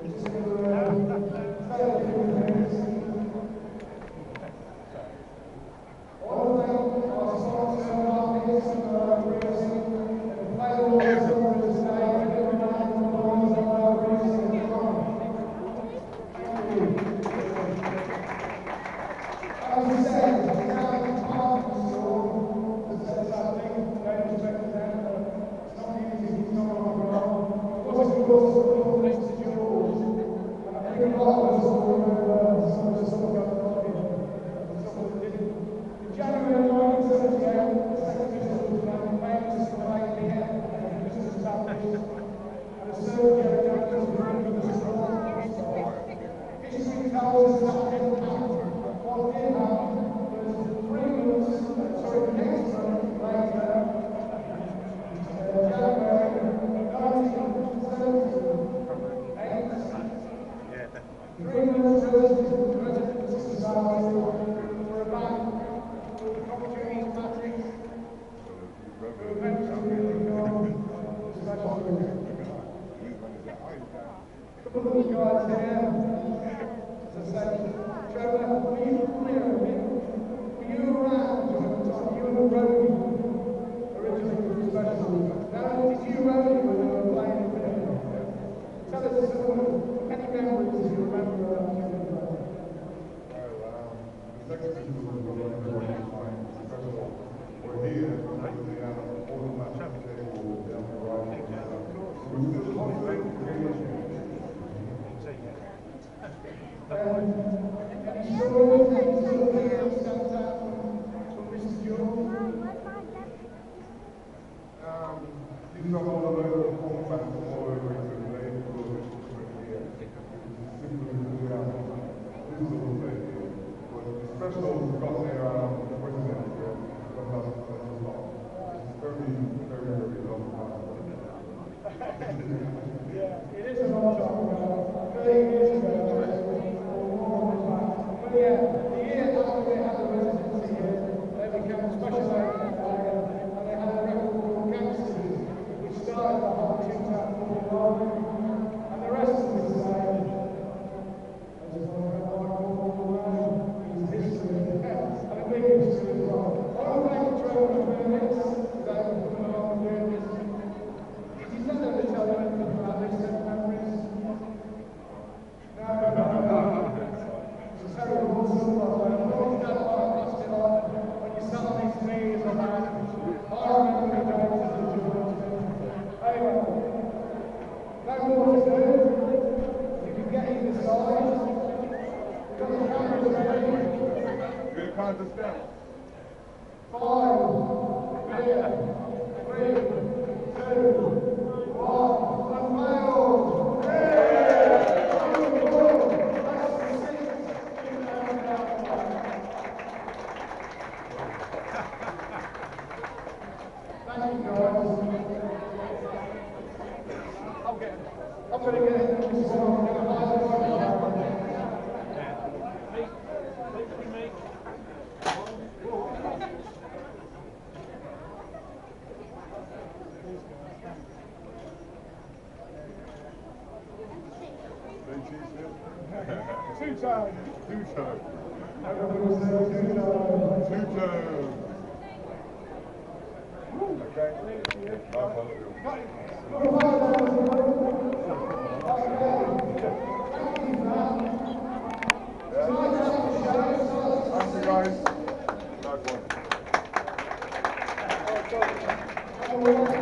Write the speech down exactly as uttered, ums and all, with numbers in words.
Trevor, be clear of it. You ran to the top, you were roadie originally for special. Now did you roadie when you were playing in Finland? Tell us some, any memories you remember of that? The second was first of all, we're here, the all the match table down the right. We still concentrate very much. Any stories that you sort of stands out from Mister Jones? Um, he's not all over the home back all over to the lane, all over to the here. Simply we are this is all play here. But the special got there um the president here, got that special spot. It's very, very, very long time. Yeah, it is a long time ago. thirty years ago. Yeah, the year after they had the residency here, they became a special area, and they had a record called Gangsters, which started the whole two thousand four, and the rest of it is the same. I just want to go on all the way, it's history, and a big history as well. I want to thank Trevor and Felix, because they were coming along and doing this. Did you tell them to tell them anything about this set of memories? No, no, no, no. Terrible stuff. I know that part of it when you sat on these knees and that. I remember the days as a judge. Anyway, no more to do. You can get either side. You've got the cameras ready. You're going to count us down. Five, four, three, two, one, unveiled. Thank you guys. I'm getting, I'm going to get into this one. I'm going to hide the one. Two times. Two times. Everybody say two times. Two times. Okay. Thank you guys. Nice one.